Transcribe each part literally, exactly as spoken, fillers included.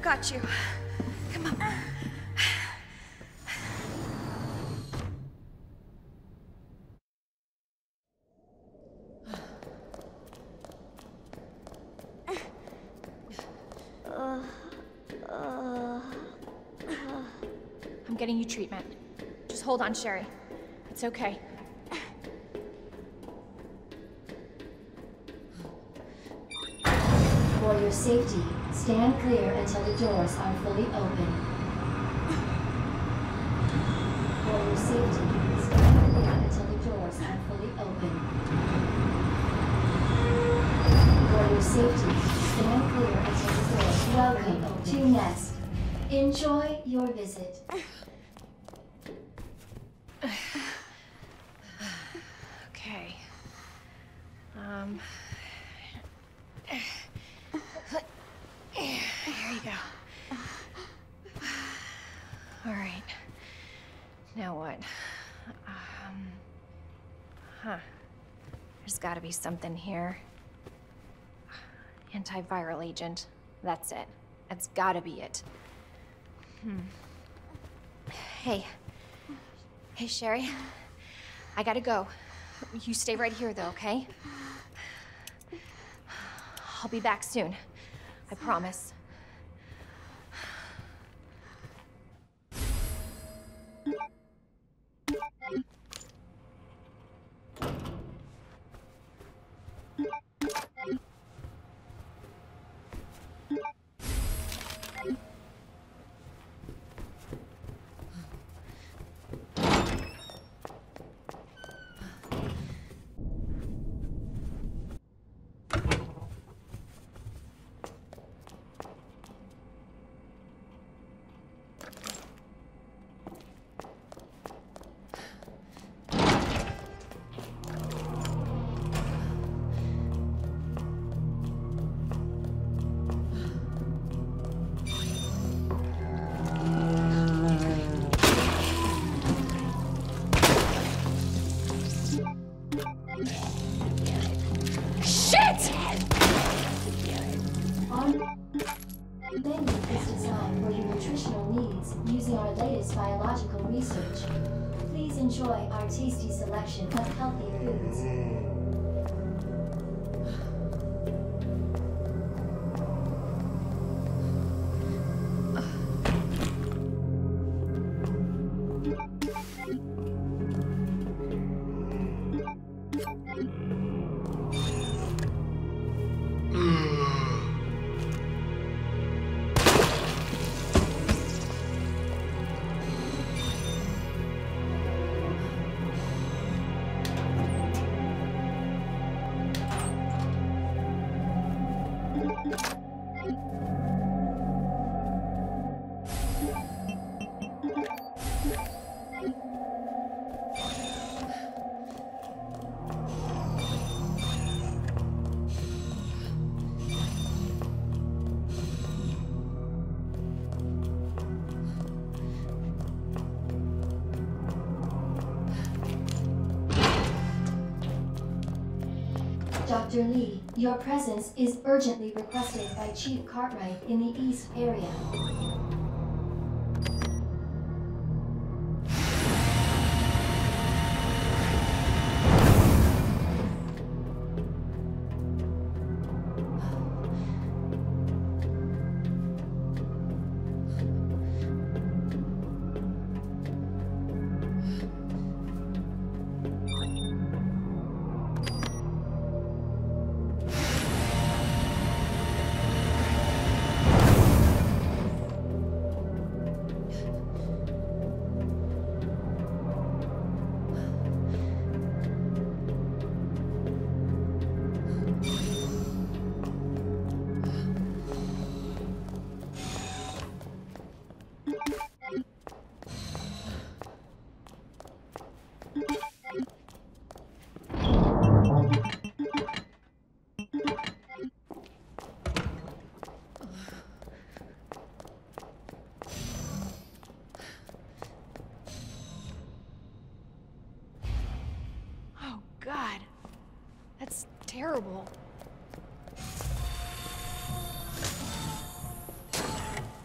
got you. Come on. I'm getting you treatment. Just hold on, Sherry. It's okay. For your safety, stand clear until the doors are fully open. For your safety, stand clear until the doors are fully open. For your safety, stand clear until the doors are fully open. Welcome to Nest. Enjoy your visit. Okay. Um... Here you go. All right. Now what? Um... Huh. There's gotta be something here. Antiviral agent. That's it. That's gotta be it. Hmm. Hey. Hey, Sherry. I gotta go. You stay right here, though, okay? I'll be back soon. I promise. Biological research. Please enjoy our tasty selection of healthy foods. Doctor Lee, your presence is urgently requested by Chief Cartwright in the East area. God, that's terrible.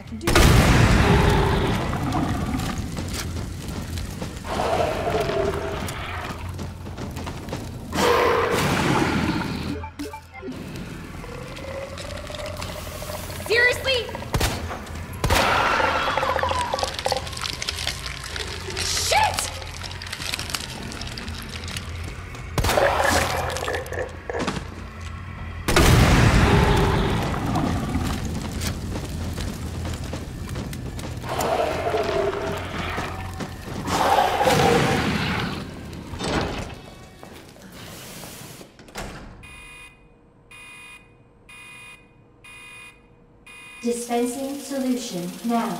can do this. Seriously? Shit! Dispensing solution now.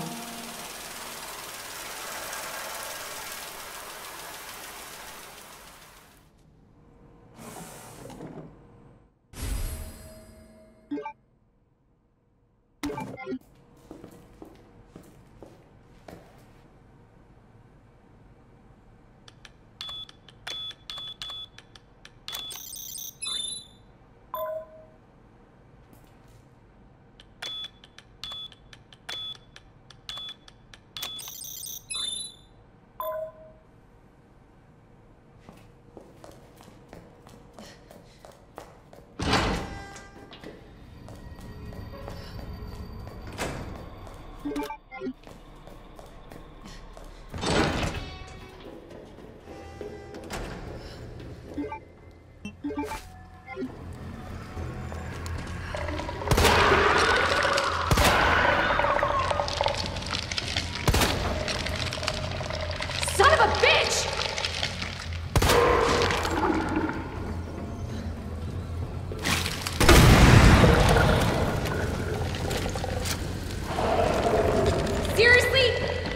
Son of a bitch! Seriously?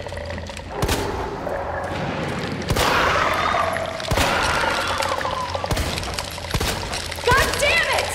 God damn it!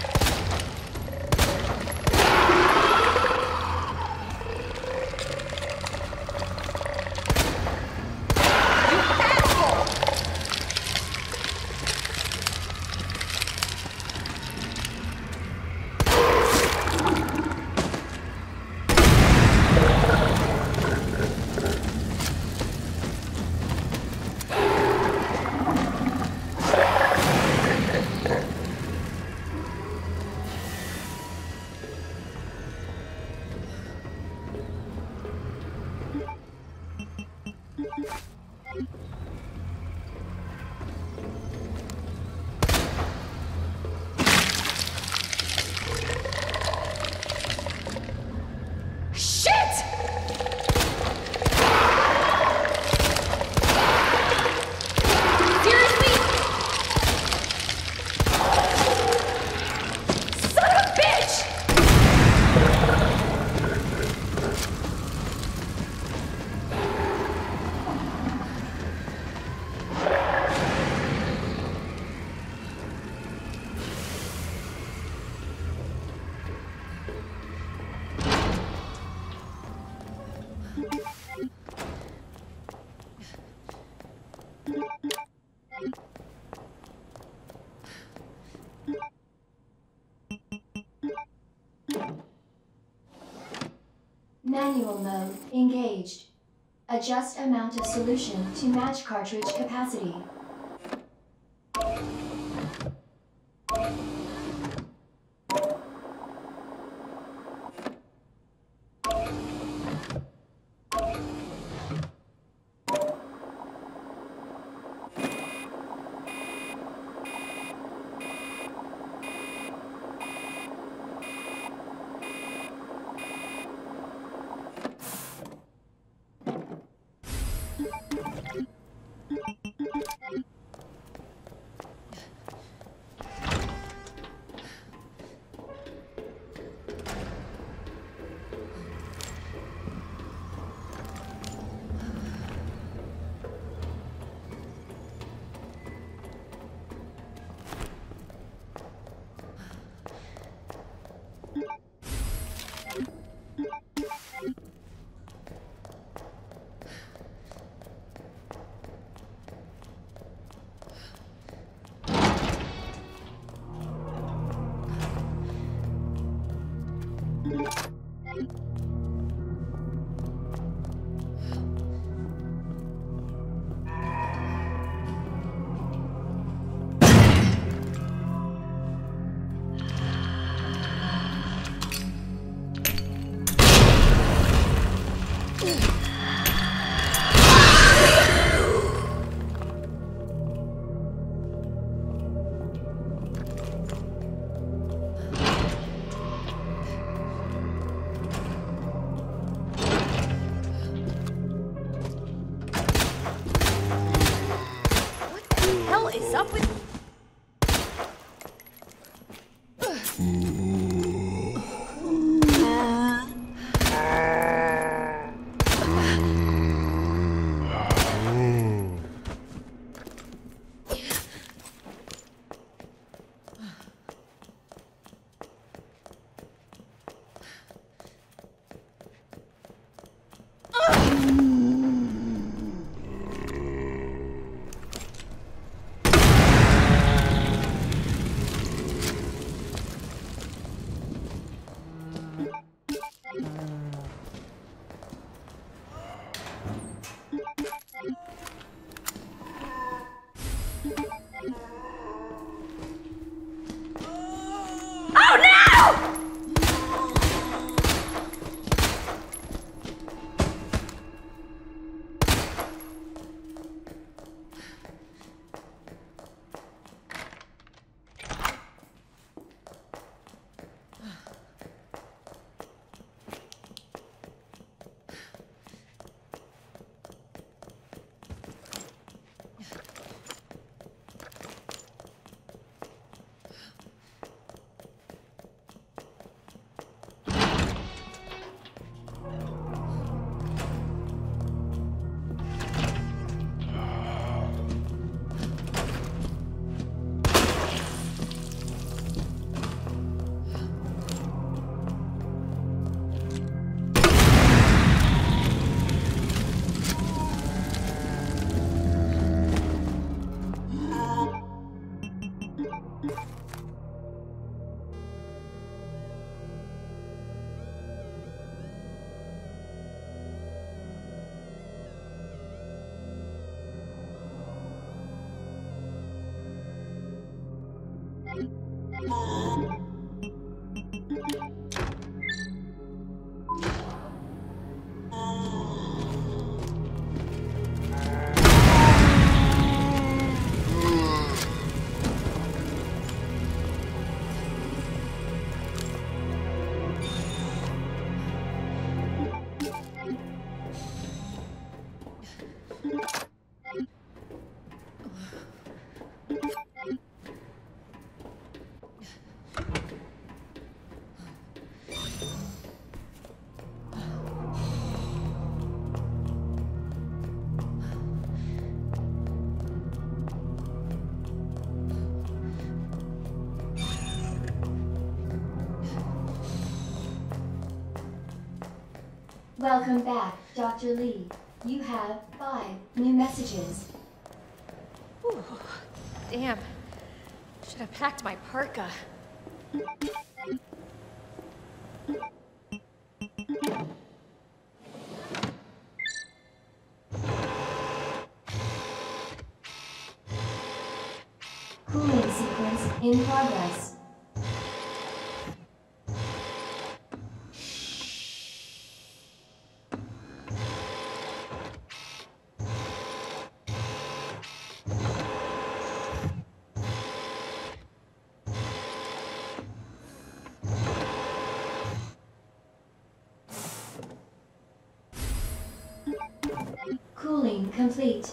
Manual mode engaged. Adjust amount of solution to match cartridge capacity. Is up with Welcome back, Doctor Lee. You have five new messages. Whew. Damn. Should have packed my parka. Cooling sequence in progress. Cooling complete.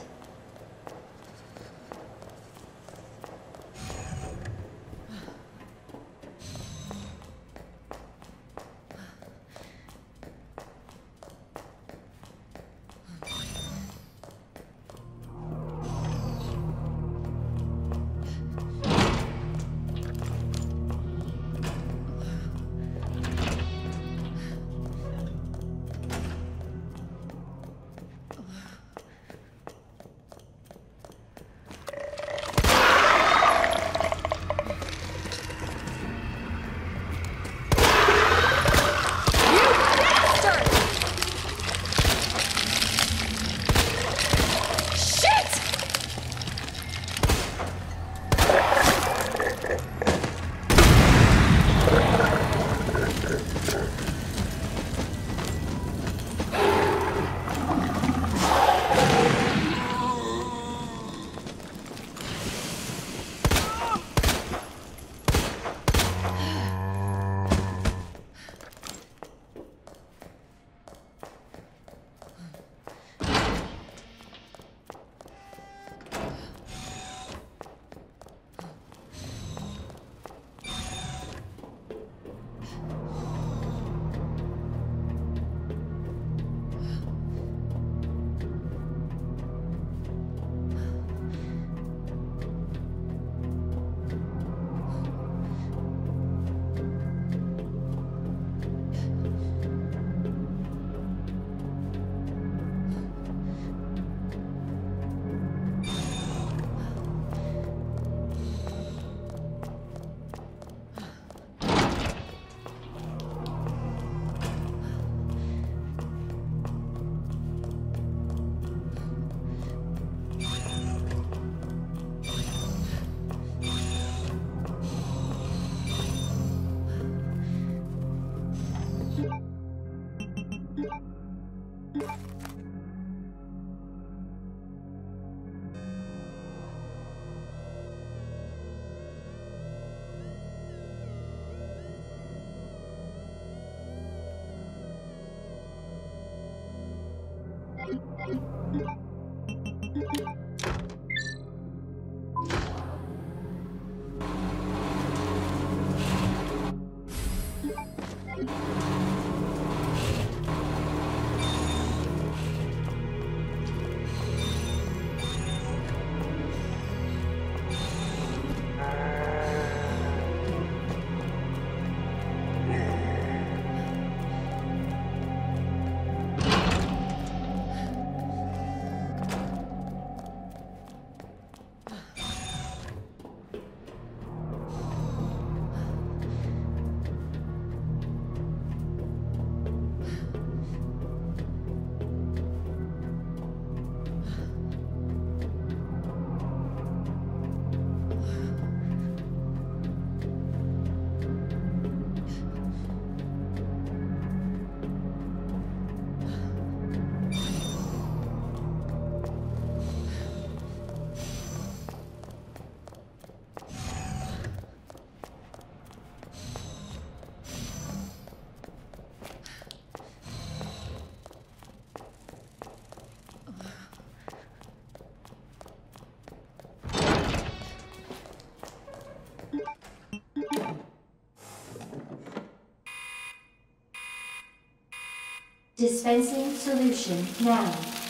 Dispensing solution now.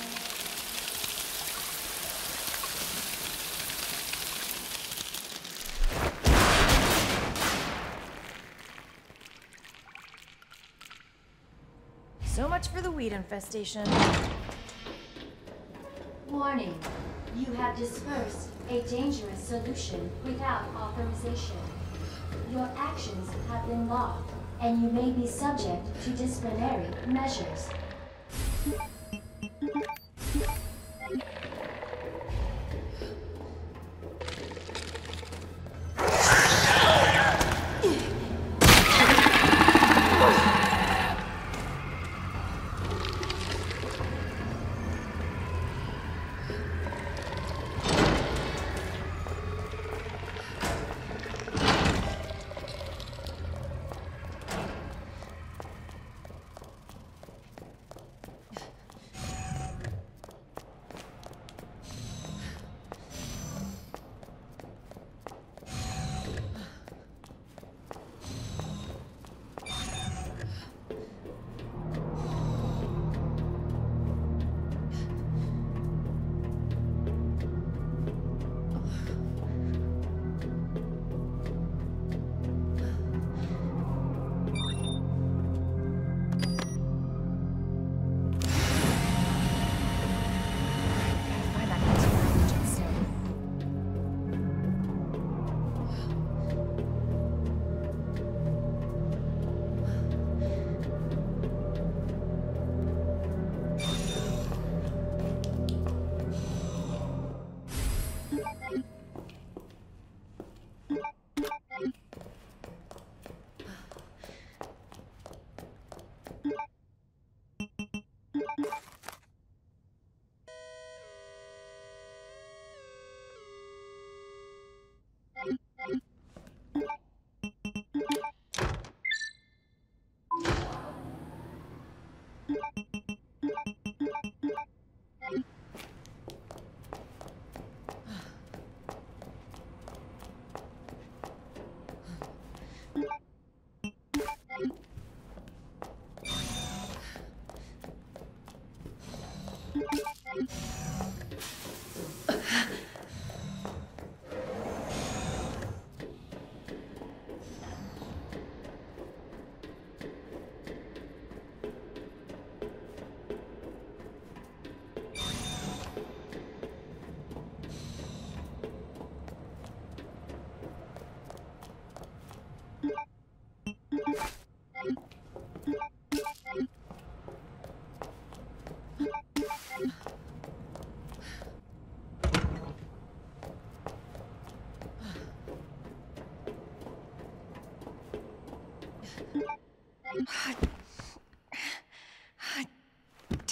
So much for the weed infestation. Warning. You have dispersed a dangerous solution without authorization. Your actions have been logged, and you may be subject to disciplinary measures.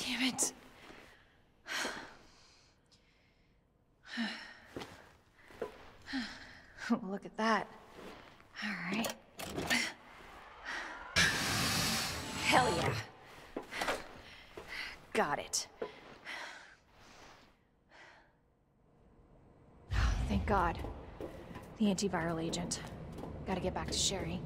Damn it. Look at that. All right. Hell yeah. Got it. Thank God. The antiviral agent. Gotta get back to Sherry.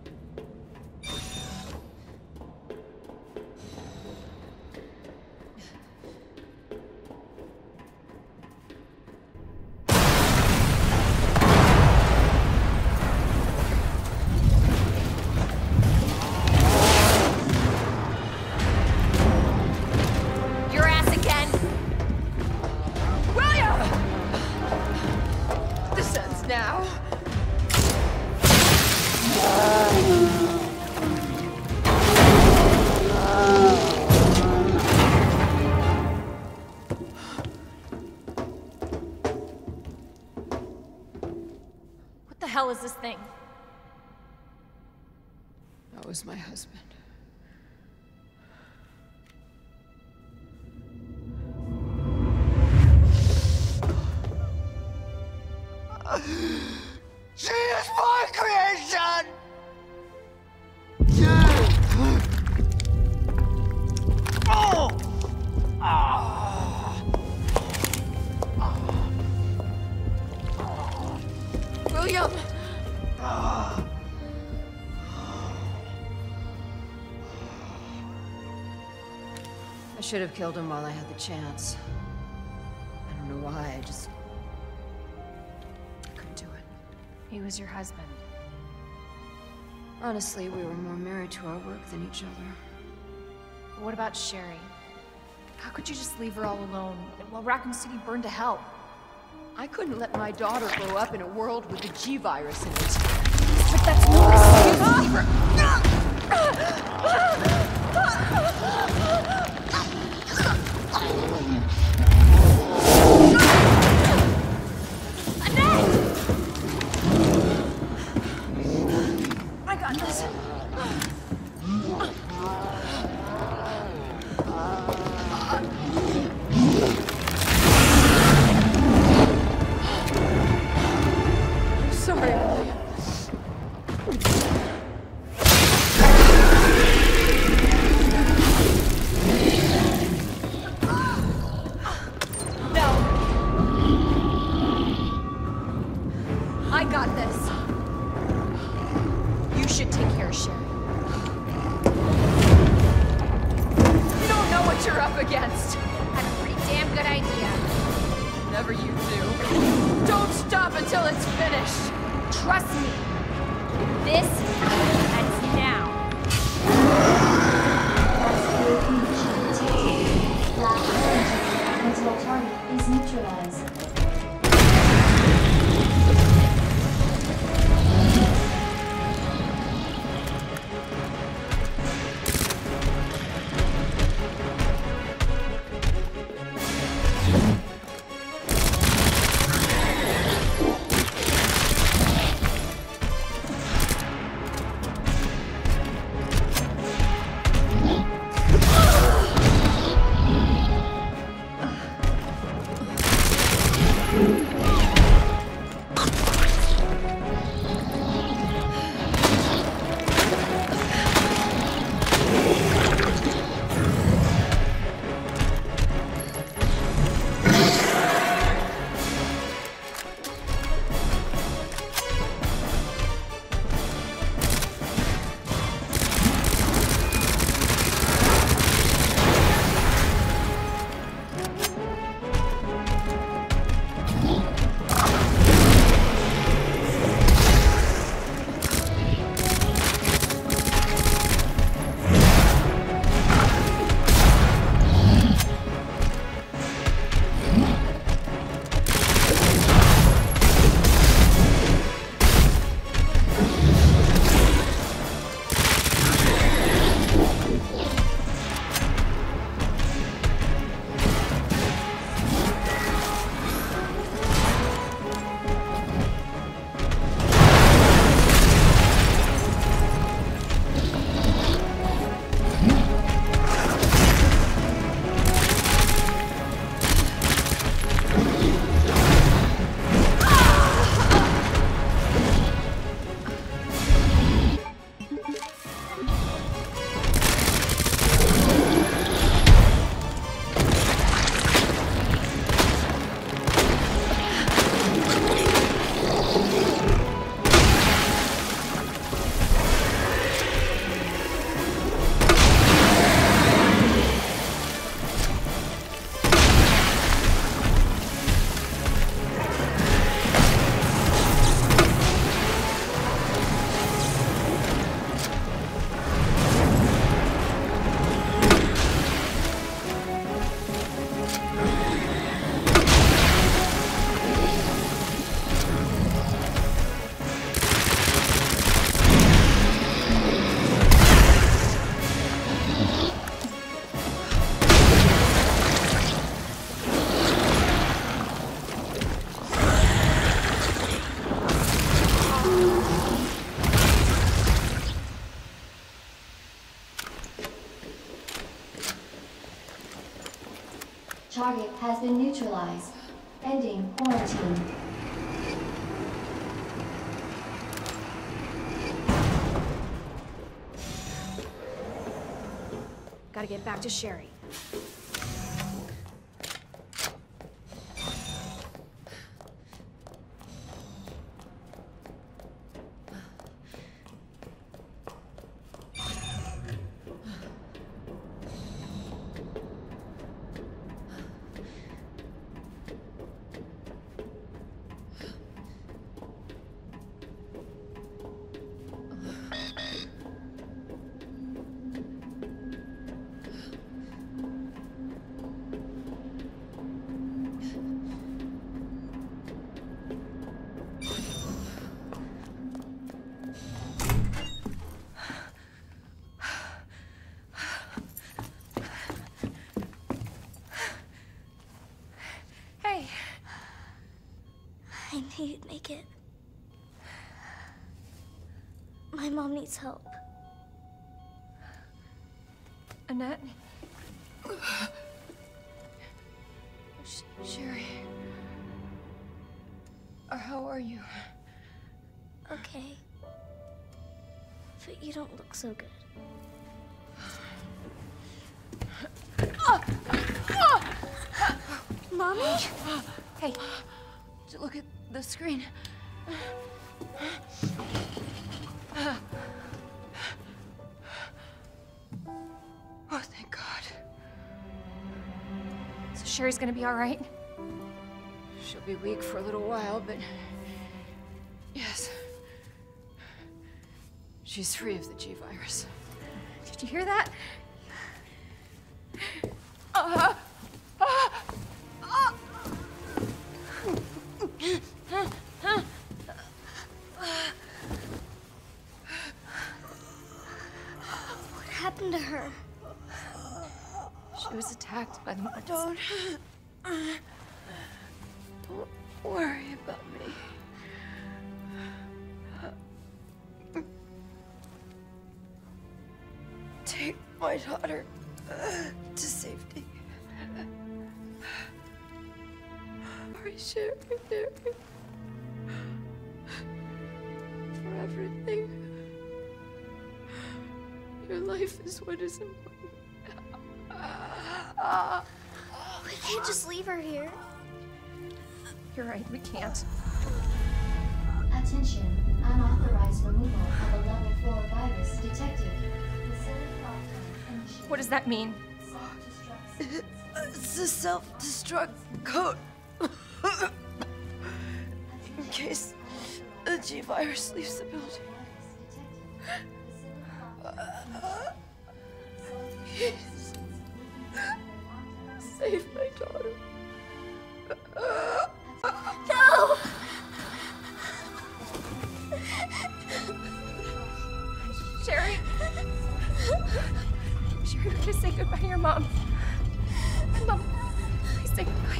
What the hell is this thing? That was my husband. She is my creation! Oh! Ah! William! I should have killed him while I had the chance. I don't know why, I just... I couldn't do it. He was your husband. Honestly, we were more married to our work than each other. What about Sherry? How could you just leave her all alone while Raccoon City burned to hell? I couldn't let my daughter grow up in a world with the G virus in it. But that's no excuse for... I got this. Sorry, William. No. I got this. You should take care of Sherry. You don't know what you're up against. That's a pretty damn good idea. Never you do. Don't stop until it's finished. Trust me. This ends now. Last energy until target is neutralized. Target has been neutralized. Ending quarantine. Gotta get back to Sherry. I knew you'd make it. My mom needs help. Annette? Sh Sherry? Uh, how are you? Okay. But you don't look so good. Mommy? Hey, look at the screen. Oh, thank God. So Sherry's gonna be all right? She'll be weak for a little while, but yes. She's free of the G virus. Did you hear that? Uh, uh, uh. What happened to her? She was attacked by the monsters. Don't, don't worry about me. Take my daughter to safety. Sorry, Sherry, Sherry. For everything. Your life is what is important. We can't just leave her here. You're right, we can't. Attention, unauthorized removal of a level four virus detected. What does that mean? It's a self-destruct code. In case the G virus leaves the building. Please. Save my daughter. No! Sherry? Sherry, we just say goodbye to your mom. Mom, please say goodbye.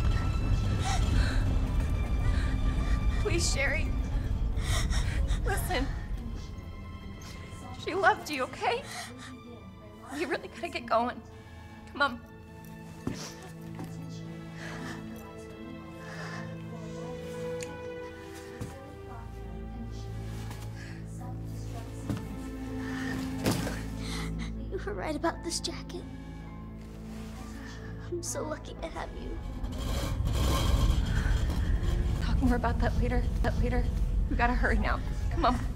Please, Sherry. Listen. She loved you, okay? You really gotta get going. Come on. You were right about this jacket. I'm so lucky to have you. Talk more about that later. That later. We gotta hurry now. Come on.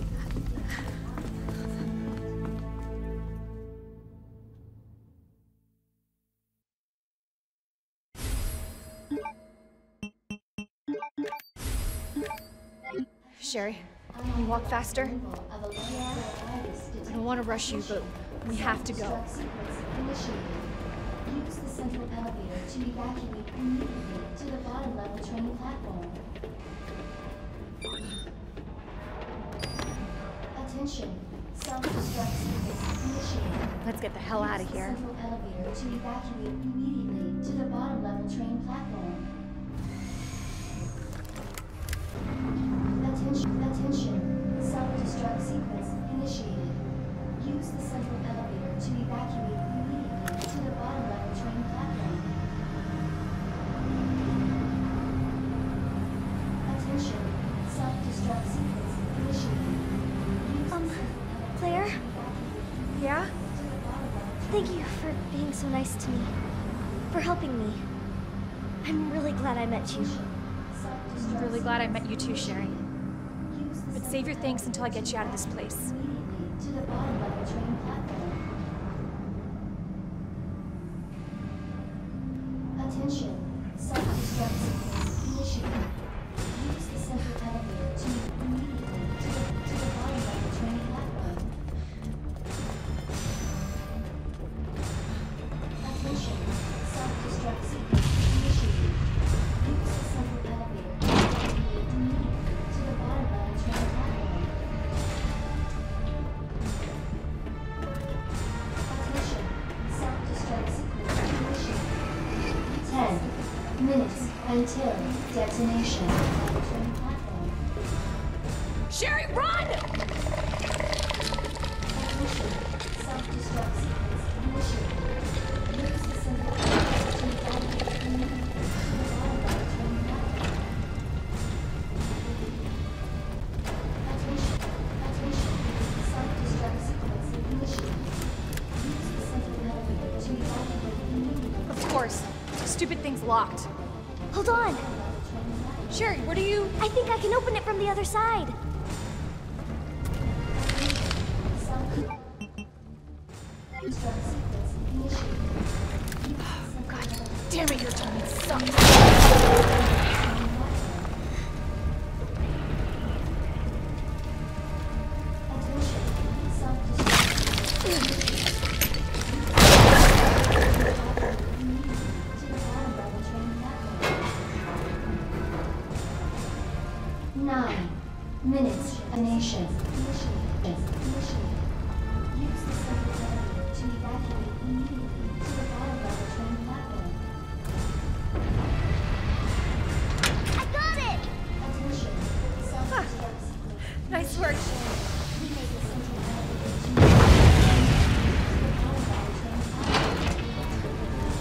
Sherry, can you walk faster? I don't want to rush you, but we have to go. Use the central elevator to evacuate immediately to the bottom level train platform. Attention, self-destruct sequence initiated. Let's get the hell out of here. Use the central elevator to evacuate immediately to the bottom level train platform. Attention, attention, self-destruct sequence initiated. Use the central elevator to evacuate immediately to the bottom level train platform. being so nice to me. For helping me. I'm really glad I met you. I'm really glad I met you too, Sherry. But save your thanks until I get you out of this place. To the bottom of the train platform. Attention. Self-destruct sequence initiated. Use the central elevator to immediately to the, to the bottom of the train platform. Attention. Self-destruct sequence initiated. Use the central elevator to evacuate immediately to the bottom of the train platform. Attention. Self-destruct sequence initiated. Ten minutes until detonation of the train platform. Sherry, run! Attention. Self-destruct sequence initiated. Use the central elevator to evacuate immediately to the bottom of the train platform. Attention. Attention. Self-destruct sequence initiated. Use the central elevator to evacuate immediately. Of course. Stupid thing's locked. Hold on! Sherry, what are you... I think I can open it from the other side. Self-destruct sequence initiated. God damn it, your timing sucks. Attention. Self-destruct. To the bottom of the train platform. Nine minutes. A nation. Initiated. Initiated. Use the central elevator to evacuate immediately to the bottom of the train platform. I got it! Attention. Self-destruct sequence. Nice work. Use the central elevator to evacuate to the bottom of the train platform.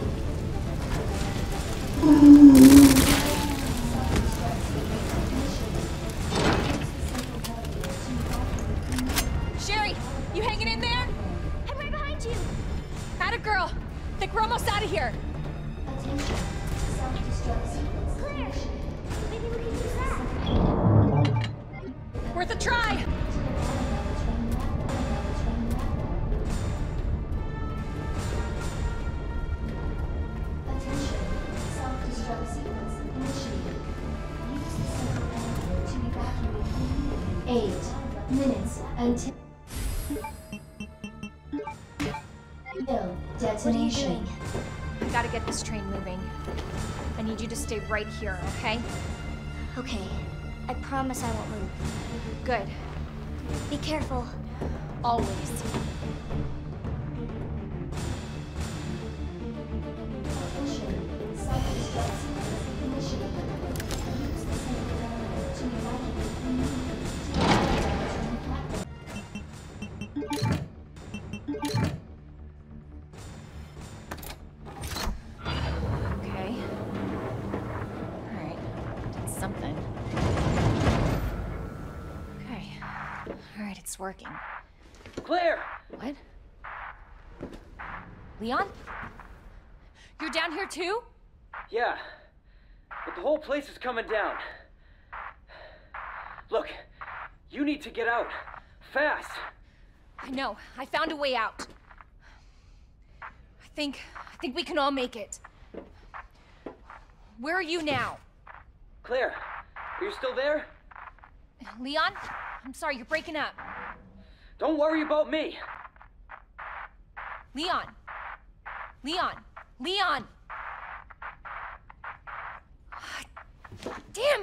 Sherry, you hanging in there? I'm right behind you! Atta girl. Think we're almost out of here. Attention. Self-destruct sequence. Claire! Maybe we can use that. Worth a try. To the bottom of the train platform. Attention. Self-destruct sequence initiated. Use the central elevator to evacuate immediately. Eight minutes until Ill What are you detonation. doing? I gotta get this train moving. I need you to stay right here, okay? Okay. I promise I won't move. Good. Be careful. Always. Attention. Self-destruct sequence initiated. Use the central elevator to evacuate immediately to the bottom of the train platform. Okay. Alright. Did something. Okay. Alright, it's working. Claire! What? Leon? You're down here too? Yeah, but the whole place is coming down. Look, you need to get out. Fast! I know. I found a way out. I think... I think we can all make it. Where are you now? Claire, are you still there? Leon? I'm sorry, you're breaking up. Don't worry about me. Leon! Leon! Leon! Damn!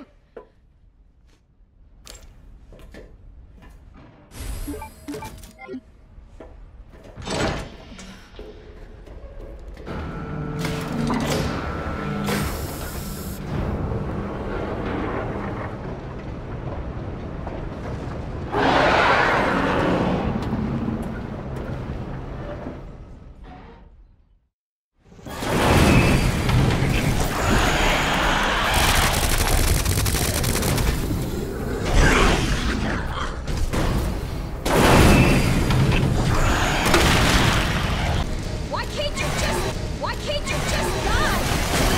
Why can't you just die?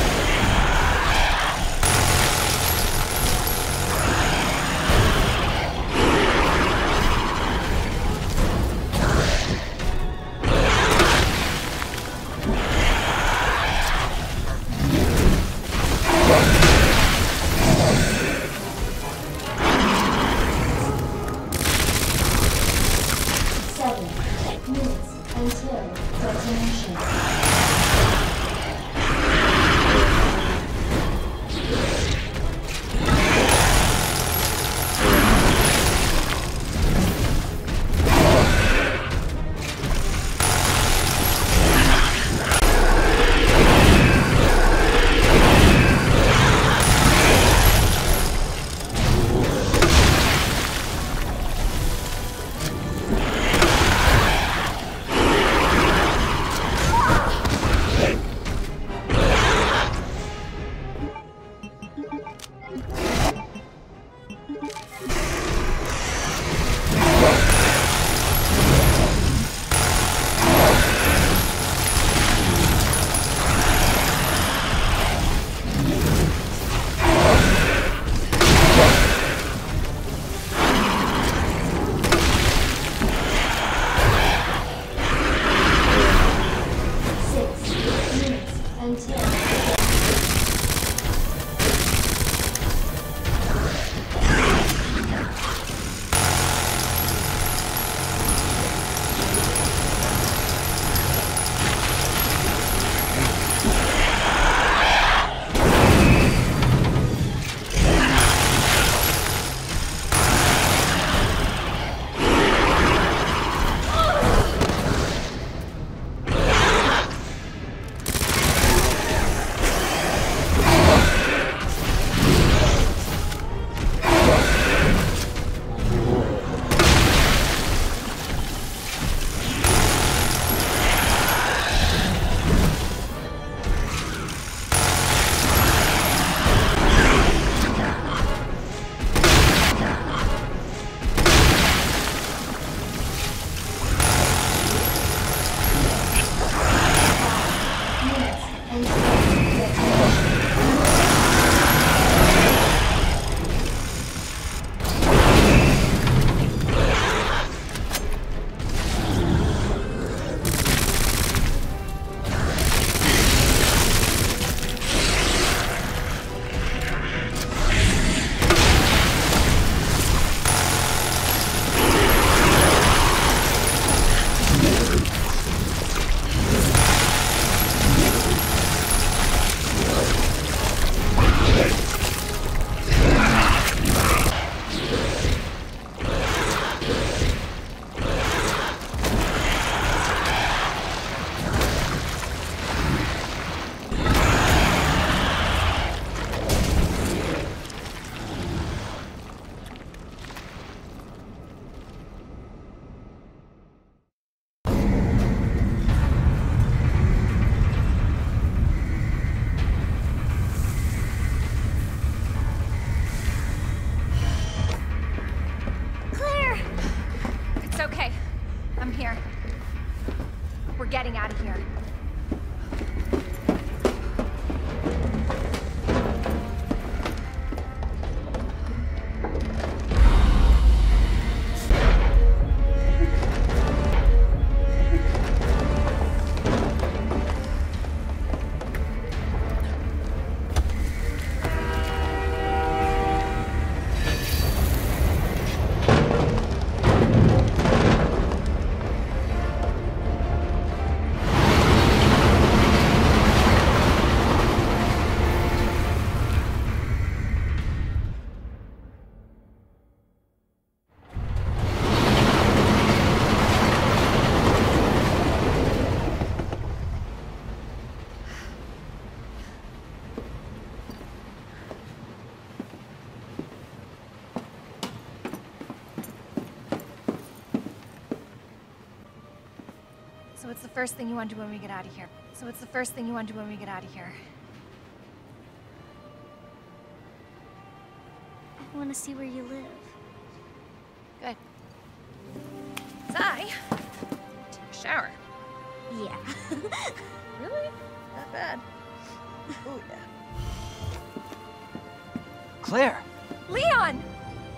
Getting out of here. So what's the first thing you want to do when we get out of here? So what's the first thing you want to do when we get out of here? I want to see where you live. Good. 'Cause I take a shower. Yeah. Really? That bad? Oh, yeah. Claire! Leon!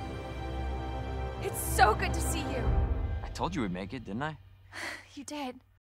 It's so good to see you. I told you we'd make it, didn't I? You did.